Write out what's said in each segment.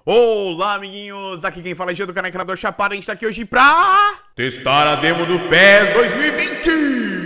Olá, amiguinhos! Aqui quem fala é Gia do canal Canador Chapado. A gente tá aqui hoje pra testar a demo do PES 2020!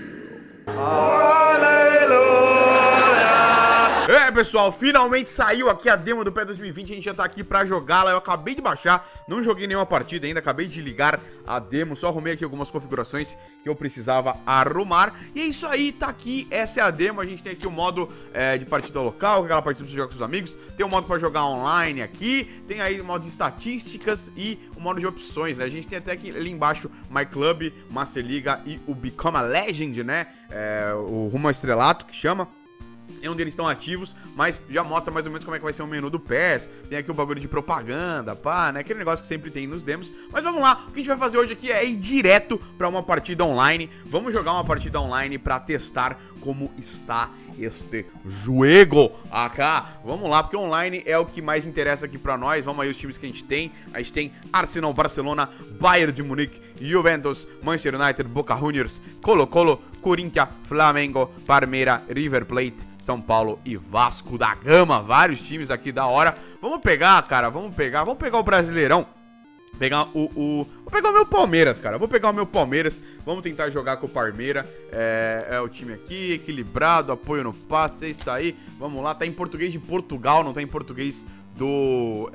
Pessoal, finalmente saiu aqui a demo do PES 2020. A gente já tá aqui pra jogá-la. Eu acabei de baixar, não joguei nenhuma partida ainda. Acabei de ligar a demo, só arrumei aqui algumas configurações que eu precisava arrumar. E é isso aí, tá aqui, essa é a demo. A gente tem aqui o modo de partida local, aquela partida pra você jogar com os amigos. Tem o modo pra jogar online aqui. Tem aí o modo de estatísticas e o modo de opções, né? A gente tem até aqui ali embaixo My Club, Master Liga e o Become a Legend, né? O Rumo ao Estrelato, que chama. Nenhum deles estão ativos, mas já mostra mais ou menos como é que vai ser o menu do PES. Tem aqui o bagulho de propaganda, pá, né? Aquele negócio que sempre tem nos demos. Mas vamos lá, o que a gente vai fazer hoje aqui é ir direto pra uma partida online. Vamos jogar uma partida online pra testar como está este jogo acá. Vamos lá, porque online é o que mais interessa aqui pra nós. Vamos aí os times que a gente tem. A gente tem Arsenal, Barcelona, Bayern de Munique, Juventus, Manchester United, Boca Juniors, Colo-Colo, Corinthians, Flamengo, Palmeiras, River Plate, São Paulo e Vasco da Gama. Vários times aqui da hora. Vamos pegar, cara, vamos pegar o Brasileirão. Vou pegar o meu Palmeiras, cara. Vou pegar o meu Palmeiras. Vamos tentar jogar com o Palmeiras. É o time aqui, equilibrado, apoio no passe, é isso aí. Vamos lá, tá em português de Portugal, não tá em português do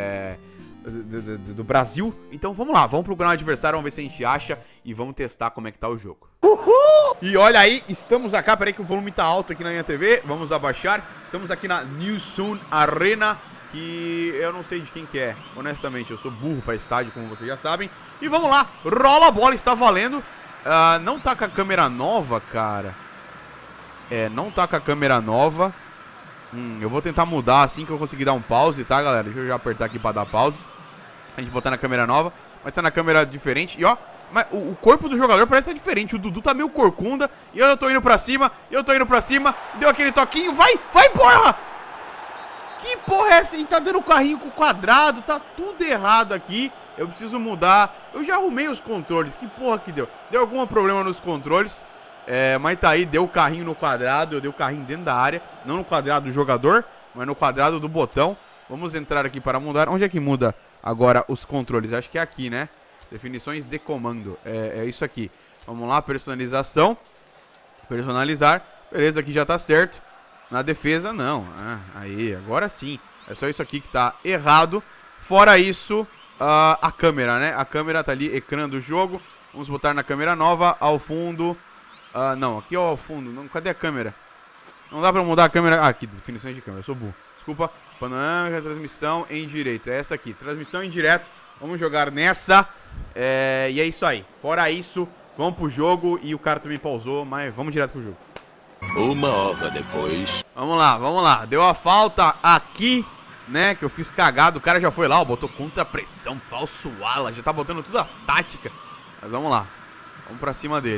Brasil. Então vamos lá, vamos procurar um adversário, vamos ver se a gente acha e vamos testar como é que tá o jogo. Uhul! E olha aí, estamos aqui, peraí que o volume tá alto aqui na minha TV. Vamos abaixar. Estamos aqui na New Sun Arena, que eu não sei de quem que é, honestamente, eu sou burro pra estádio, como vocês já sabem. E vamos lá, rola a bola, está valendo. Não tá com a câmera nova, cara. Não tá com a câmera nova. Eu vou tentar mudar assim que eu conseguir dar um pause, tá, galera? Deixa eu já apertar aqui pra dar pause. A gente botar na câmera nova, mas tá na câmera diferente. E ó, mas o corpo do jogador parece que tá diferente. O Dudu tá meio corcunda. E eu tô indo pra cima, deu aquele toquinho, vai, porra! Que porra é essa? Ele tá dando o carrinho com o quadrado, tá tudo errado aqui. Eu preciso mudar. Eu já arrumei os controles, que porra que deu? Deu algum problema nos controles, mas tá aí, deu o carrinho no quadrado. Eu dei o carrinho dentro da área, não no quadrado do jogador, mas no quadrado do botão. Vamos entrar aqui para mudar. Onde é que muda agora os controles? Acho que é aqui, né? Definições de comando, é isso aqui. Vamos lá, personalização. Personalizar, beleza, aqui já tá certo. Na defesa, não. Aí, agora sim. É só isso aqui que tá errado. Fora isso, a câmera, né? A câmera tá ali, ecrã do jogo. Vamos botar na câmera nova, ao fundo. Não, aqui ó, ao fundo. Não, cadê a câmera? Não dá pra mudar a câmera. Aqui, definições de câmera, eu sou burro. Desculpa. Panorâmica, transmissão em direito. É essa aqui, transmissão em direto. Vamos jogar nessa. E é isso aí. Fora isso, vamos pro jogo. E o cara também pausou, mas vamos direto pro jogo. Uma hora depois. Vamos lá. Deu a falta aqui, né? Que eu fiz cagado. O cara já foi lá, ó, botou contra-pressão, falso ala. Já tá botando tudo as táticas. Mas vamos lá. Vamos pra cima dele.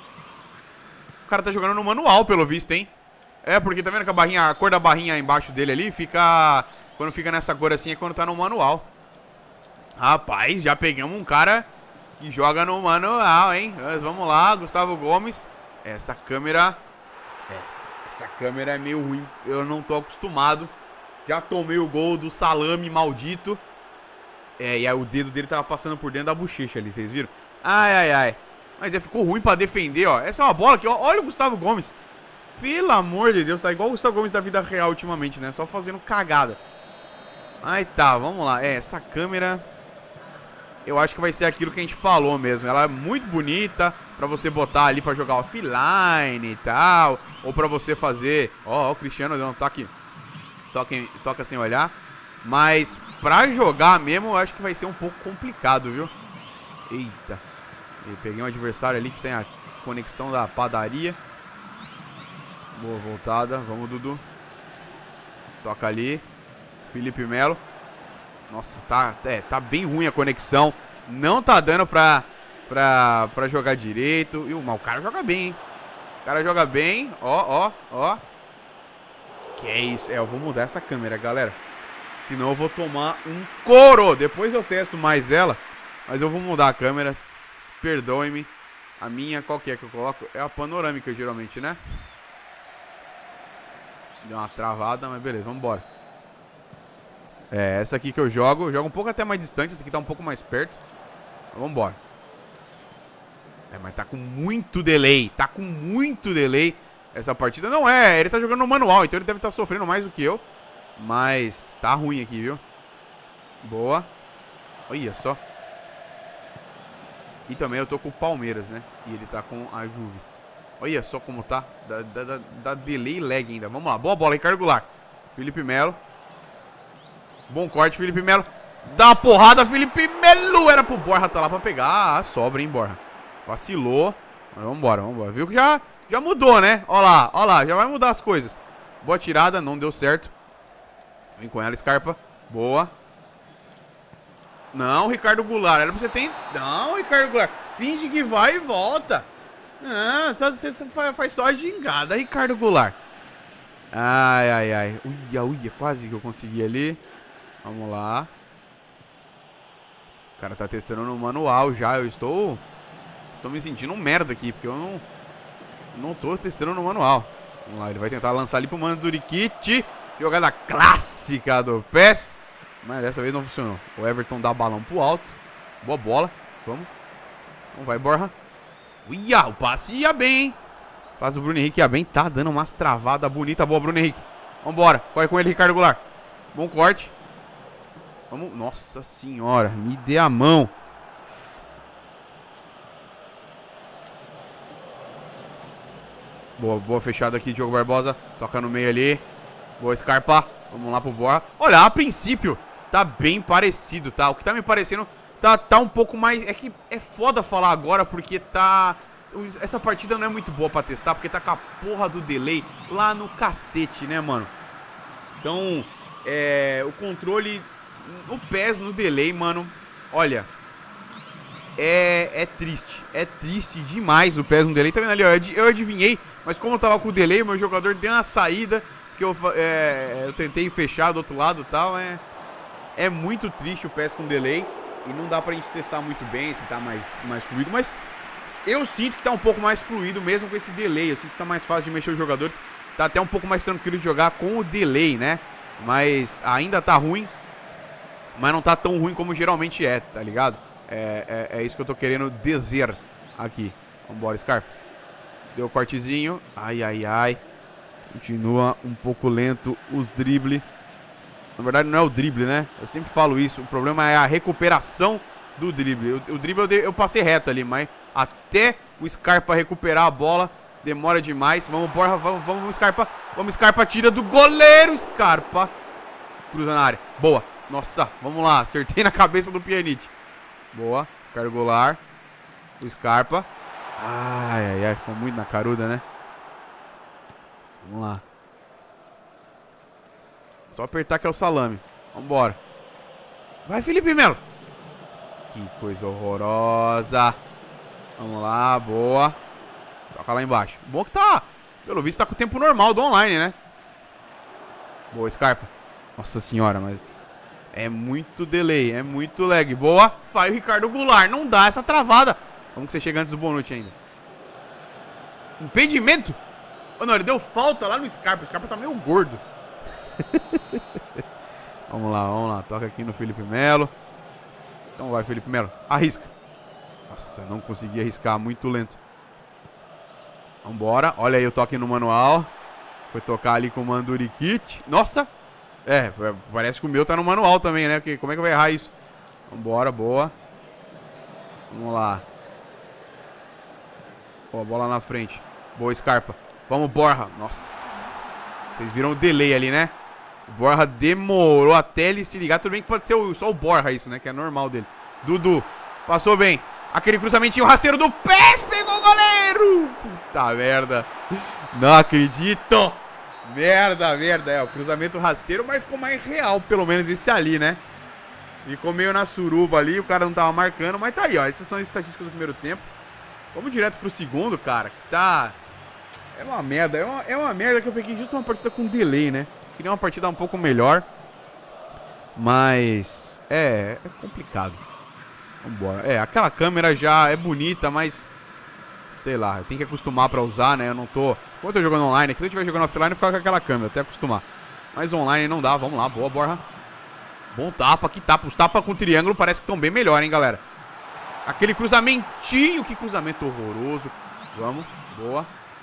O cara tá jogando no manual, pelo visto, hein? Porque tá vendo que a cor da barrinha embaixo dele ali fica... Quando fica nessa cor assim é quando tá no manual. Rapaz, já pegamos um cara que joga no manual, hein? Mas vamos lá, Gustavo Gomes. Essa câmera é meio ruim. Eu não tô acostumado. Já tomei o gol do salame maldito. E aí o dedo dele tava passando por dentro da bochecha ali, vocês viram? Ai. Mas ficou ruim pra defender, ó. Essa é uma bola que, ó, olha o Gustavo Gomes. Pelo amor de Deus, tá igual o Gustavo Gomes da vida real ultimamente, né? Só fazendo cagada. Aí tá, vamos lá. Essa câmera... Eu acho que vai ser aquilo que a gente falou mesmo. Ela é muito bonita pra você botar ali pra jogar offline e tal. Ou pra você fazer... Ó, o Cristiano deu um toque. Toca sem olhar. Mas pra jogar mesmo, eu acho que vai ser um pouco complicado, viu? Eita. Eu peguei um adversário ali que tem a conexão da padaria. Boa voltada. Vamos, Dudu. Toca ali. Felipe Melo. Nossa, tá bem ruim a conexão. Não tá dando pra jogar direito. E o cara joga bem, hein? O cara joga bem. Ó. Que é isso? Eu vou mudar essa câmera, galera. Senão eu vou tomar um couro. Depois eu testo mais ela. Mas eu vou mudar a câmera. Perdoe-me. A minha, qual que é que eu coloco? É a panorâmica, geralmente, né? Deu uma travada, mas beleza, vamos embora. É, essa aqui que eu jogo um pouco até mais distante. Essa aqui tá um pouco mais perto. Então, vambora. É, mas tá com muito delay. Tá com muito delay essa partida. Não é, ele tá jogando no manual, então ele deve estar sofrendo mais do que eu. Mas tá ruim aqui, viu? Boa. Olha só. E também eu tô com o Palmeiras, né? E ele tá com a Juve. Olha só como tá. Dá delay e lag ainda. Vamos lá. Boa bola, Ricardo Goulart. Felipe Melo. Bom corte, Felipe Melo. Dá uma porrada, Felipe Melo. Era pro Borja, tá lá pra pegar. Ah, sobra, hein, Borja. Vacilou. Mas vambora, vambora. Viu que já mudou, né? Ó lá, já vai mudar as coisas. Boa tirada, não deu certo. Vem com ela, Scarpa. Boa. Não, Ricardo Goulart. Era pra você ter... Não, Ricardo Goulart. Finge que vai e volta. Não, você faz só a gingada, Ricardo Goulart. Ai, ai, ai. Uia, quase que eu consegui ali. Vamos lá. O cara tá testando no manual já. Eu estou me sentindo um merda aqui, porque eu não tô testando no manual. Vamos lá, ele vai tentar lançar ali pro Mandzukic. Jogada clássica do PES. Mas dessa vez não funcionou. O Everton dá balão pro alto. Boa bola. Vamos. Então vai, Borja. Uia, o passe ia bem, hein? O passe do Bruno Henrique ia bem. Tá dando umas travadas bonitas. Boa, Bruno Henrique. Vambora. Corre com ele, Ricardo Goulart. Bom corte. Vamos. Nossa senhora. Me dê a mão. Boa fechada aqui, Diogo Barbosa. Toca no meio ali. Boa, Scarpa. Vamos lá pro Borja. Olha, a princípio tá bem parecido, tá? O que tá me parecendo tá um pouco mais... É que é foda falar agora porque tá... Essa partida não é muito boa pra testar porque tá com a porra do delay lá no cacete, né, mano? Então, o controle... O PES no delay, mano... Olha... É triste. É triste demais o PES no delay. Tá vendo ali, ó? Eu adivinhei, mas como eu tava com o delay, o meu jogador deu uma saída... Que eu tentei fechar do outro lado e tal. É muito triste o PES com delay. E não dá pra gente testar muito bem se tá mais fluido. Mas eu sinto que tá um pouco mais fluido mesmo com esse delay. Eu sinto que tá mais fácil de mexer os jogadores. Tá até um pouco mais tranquilo de jogar com o delay, né? Mas ainda tá ruim. Mas não tá tão ruim como geralmente é, tá ligado? É isso que eu tô querendo dizer aqui. Vambora, Scarpa. Deu o cortezinho. Ai, ai, ai. Continua um pouco lento os dribles. Na verdade não é o drible, né? Eu sempre falo isso. O problema é a recuperação do drible. O drible eu passei reto ali, mas até o Scarpa recuperar a bola demora demais. Vamos, Borja, vamos, Scarpa. Vamos, Scarpa, tira do goleiro, Scarpa. Cruza na área. Boa. Nossa, vamos lá. Acertei na cabeça do Pjanic. Boa. Ricardo Goulart. O Scarpa. Ai, ai, ai. Ficou muito na caruda, né? Vamos lá. Só apertar que é o salame. Vambora. Vai, Felipe Melo. Que coisa horrorosa. Vamos lá, boa. Toca lá embaixo. Bom que tá, pelo visto, tá com o tempo normal do online, né? Boa, Scarpa. Nossa senhora, mas é muito delay, é muito lag. Boa. Vai o Ricardo Goulart. Não dá essa travada. Vamos que você chega antes do Bonucci ainda. Impedimento. Oh, não, ele deu falta lá no Scarpa. O Scarpa tá meio gordo. Vamos lá. Toca aqui no Felipe Melo. Então vai, Felipe Melo. Arrisca. Nossa, não consegui arriscar. Muito lento. Vambora. Olha aí o toque no manual. Foi tocar ali com o Mandzukic. Nossa. Parece que o meu tá no manual também, né? Porque como é que vai errar isso? Vambora, boa. Vamos lá. Boa, bola na frente. Boa, Scarpa. Vamos, Borja. Nossa. Vocês viram o delay ali, né? O Borja demorou até ele se ligar. Tudo bem que pode ser só o Borja isso, né? Que é normal dele. Dudu. Passou bem. Aquele cruzamentinho rasteiro do PES. Pegou o goleiro. Puta merda. Não acredito. Merda. O cruzamento rasteiro, mas ficou mais real, pelo menos esse ali, né? Ficou meio na suruba ali. O cara não tava marcando. Mas tá aí, ó. Essas são as estatísticas do primeiro tempo. Vamos direto pro segundo, cara. Que tá... É uma merda, é uma merda que eu peguei justo uma partida com delay, né? Queria uma partida um pouco melhor. Mas... É complicado. Vambora. Aquela câmera já é bonita, mas... Sei lá, tem que acostumar pra usar, né? Eu não tô... Quando eu tô jogando online, se eu estiver jogando offline, eu ficar com aquela câmera, até acostumar. Mas online não dá, vamos lá, boa, Borja. Bom tapa, que tapa. Os tapas com triângulo parece que estão bem melhor, hein, galera. Aquele cruzamentinho. Que cruzamento horroroso. Vamos, boa.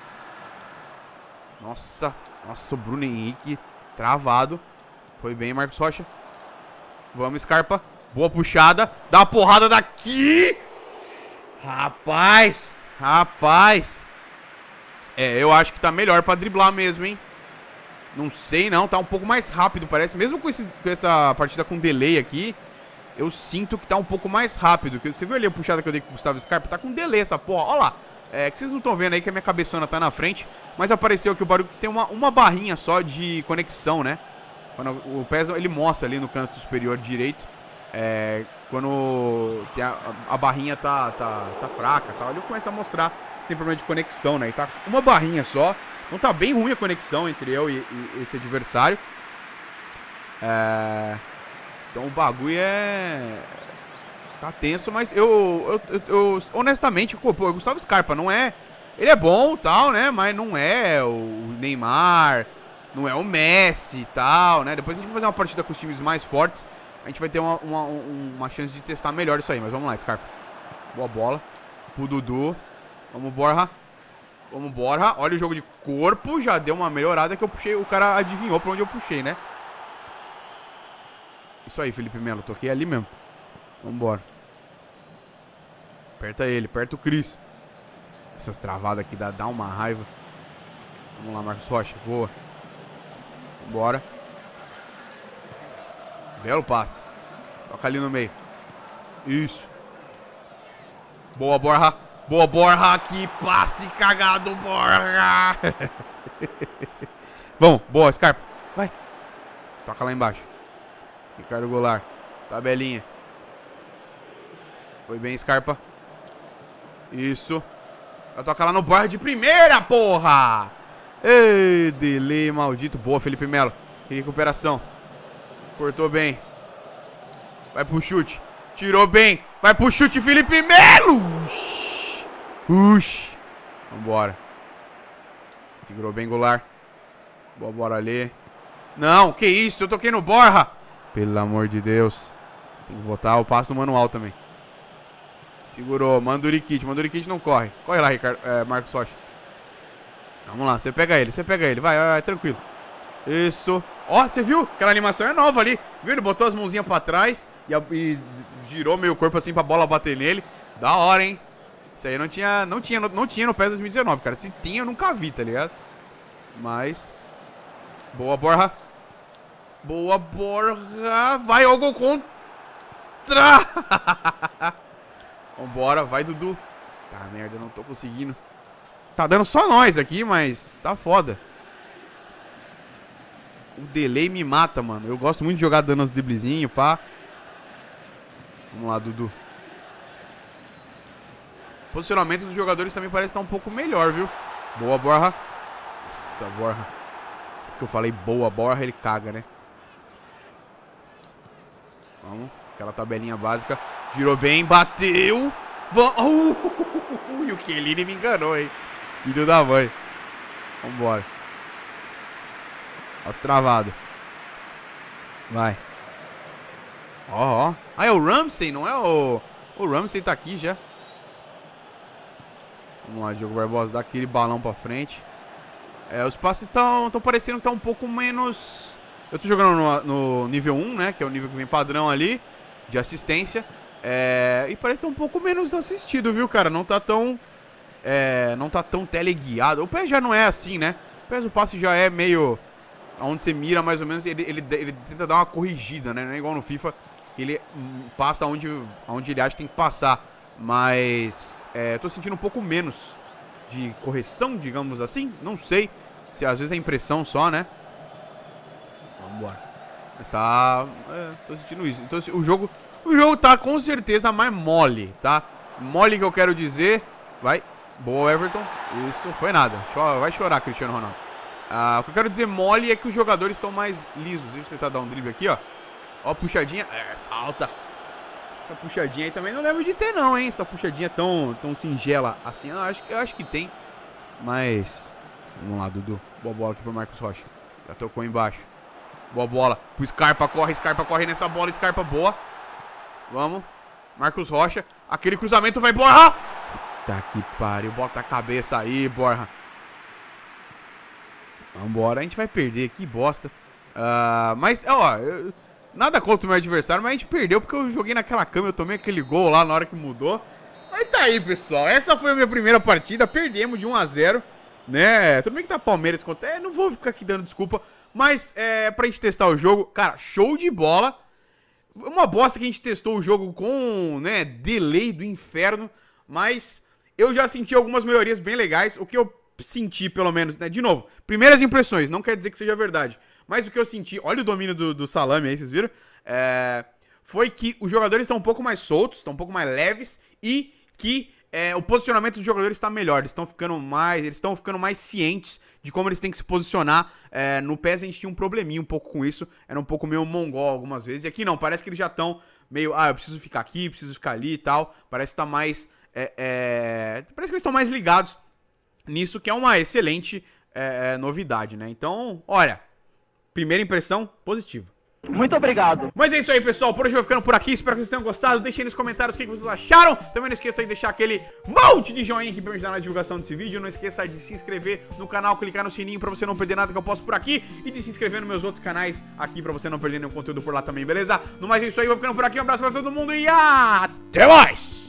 Nossa, nossa, o Bruno Henrique travado. Foi bem, Marcos Rocha. Vamos, Scarpa. Boa puxada. Dá uma porrada daqui. Rapaz. Rapaz. É, eu acho que tá melhor pra driblar mesmo, hein. Não sei não, tá um pouco mais rápido, parece. Mesmo com essa partida com delay aqui, eu sinto que tá um pouco mais rápido. Você viu ali a puxada que eu dei com o Gustavo Scarpa? Tá com delay essa porra, ó lá. É que vocês não estão vendo aí que a minha cabeçona tá na frente. Mas apareceu aqui o barulho que tem uma barrinha só de conexão, né. Quando o PES, ele mostra ali no canto superior direito. Quando tem a barrinha tá fraca e tal, ele começa a mostrar se tem problema de conexão, né. E tá uma barrinha só. Então tá bem ruim a conexão entre eu e esse adversário. Então o bagulho tá tenso, mas eu honestamente, pô, o Gustavo Scarpa não é... Ele é bom e tal, né? Mas não é o Neymar, não é o Messi e tal, né? Depois a gente vai fazer uma partida com os times mais fortes. A gente vai ter uma chance de testar melhor isso aí. Mas vamos lá, Scarpa. Boa bola. Pro Dudu. Vamos, Borja. Vamos, Borja. Olha o jogo de corpo. Já deu uma melhorada que eu puxei. O cara adivinhou pra onde eu puxei, né? Isso aí, Felipe Melo. Toquei ali mesmo. Vambora. Aperta ele. Aperta o Cris. Essas travadas aqui dá uma raiva. Vamos lá, Marcos Rocha. Boa. Vambora. Belo passe. Toca ali no meio. Isso. Boa, Borja. Boa, Borja. Que passe cagado, Borja. Vamos. Boa, Scarpa. Vai. Toca lá embaixo. Ricardo Goulart. Tabelinha. Foi bem, Scarpa. Isso. Vai tocar lá no Borja de primeira, porra. Ei, delay maldito. Boa, Felipe Melo. Recuperação. Cortou bem. Vai pro chute. Tirou bem. Vai pro chute, Felipe Melo. Uxi. Vambora. Segurou bem, Goulart. Boa, bora ali. Não, que isso? Eu toquei no Borja. Pelo amor de Deus. Tem que botar o passo no manual também. Segurou. Mandurikit. Mandurikit não corre. Corre lá, Ricardo, Marcos Rocha. Vamos lá. Você pega ele. Você pega ele. Vai, tranquilo. Isso. Ó, você viu? Aquela animação é nova ali. Viu? Ele botou as mãozinhas pra trás e girou meio corpo assim pra bola bater nele. Da hora, hein? Isso aí não tinha no PES 2019, cara. Se tinha, eu nunca vi, tá ligado? Mas... Boa, Borja. Boa, Borja. Vai, ó, gol contra. Vambora, vai, Dudu. Tá, merda, eu não tô conseguindo. Tá dando só nós aqui, mas tá foda. O delay me mata, mano. Eu gosto muito de jogar dando uns driblezinhos, pá. Vamos lá, Dudu. O posicionamento dos jogadores também parece estar um pouco melhor, viu? Boa, Borja. Nossa, Borja. Porque eu falei boa, Borja, ele caga, né? Vamos. Aquela tabelinha básica. Girou bem, bateu. Vamos. E o Chiellini me enganou, hein? Filho da mãe. Vambora. As travadas. Vai. Ó. Ah, é o Ramsey, não é o... O Ramsey tá aqui já. Vamos lá, Diogo Barbosa. Dá aquele balão pra frente. Os passes estão parecendo que tá um pouco menos... Eu tô jogando no nível 1, né? Que é o nível que vem padrão ali. De assistência. E parece que tá um pouco menos assistido, viu, cara? Não tá tão... não tá tão teleguiado. O PES já não é assim, né? O PES, o passe já é meio... Onde você mira, mais ou menos, ele tenta dar uma corrigida, né? Não é igual no FIFA, que ele passa onde ele acha que tem que passar. Mas tô sentindo um pouco menos de correção, digamos assim. Não sei se às vezes é impressão só, né? Vambora. Mas tá... tô sentindo isso. Então o jogo tá com certeza mais mole, tá? Mole que eu quero dizer. Vai. Boa, Everton. Isso, foi nada. Vai chorar, Cristiano Ronaldo. O que eu quero dizer mole é que os jogadores estão mais lisos. Deixa eu tentar dar um drible aqui, ó. Ó, puxadinha. Falta. Essa puxadinha aí também não lembro de ter, não, hein? Essa puxadinha tão singela assim. Eu acho que tem. Mas... Vamos lá, Dudu. Boa bola aqui pro Marcos Rocha. Já tocou embaixo. Boa bola pro Scarpa corre nessa bola, Scarpa boa. Vamos. Marcos Rocha. Aquele cruzamento vai, Borja. Tá que pariu, bota a cabeça aí, Borja. Vambora, a gente vai perder, que bosta. Mas, ó, nada contra o meu adversário, mas a gente perdeu porque eu joguei naquela cama, eu tomei aquele gol lá na hora que mudou. Mas tá aí, pessoal, essa foi a minha primeira partida, perdemos de 1 a 0, né? Tudo bem que tá Palmeiras contra... não vou ficar aqui dando desculpa, mas pra gente testar o jogo, cara, show de bola. Uma bosta que a gente testou o jogo com, né, delay do inferno, mas eu já senti algumas melhorias bem legais, o que eu senti, pelo menos, né? De novo, primeiras impressões, não quer dizer que seja verdade. Mas o que eu senti, olha o domínio do Salame aí, vocês viram? Foi que os jogadores estão um pouco mais soltos, estão um pouco mais leves e que o posicionamento dos jogadores está melhor. Eles estão ficando mais cientes de como eles têm que se posicionar. No PES a gente tinha um probleminha um pouco com isso, era um pouco meio mongol algumas vezes. E aqui não, parece que eles já estão meio, eu preciso ficar aqui, preciso ficar ali e tal. Parece que tá mais, parece que eles estão mais ligados nisso, que é uma excelente novidade, né? Então, olha, primeira impressão positiva. Muito obrigado. Mas é isso aí, pessoal. Por hoje eu vou ficando por aqui. Espero que vocês tenham gostado. Deixem aí nos comentários o que vocês acharam. Também não esqueça de deixar aquele monte de joinha aqui pra me ajudar na divulgação desse vídeo. Não esqueça de se inscrever no canal, clicar no sininho pra você não perder nada que eu posto por aqui. E de se inscrever nos meus outros canais aqui pra você não perder nenhum conteúdo por lá também, beleza? No mais é isso aí. Eu vou ficando por aqui. Um abraço pra todo mundo e até mais!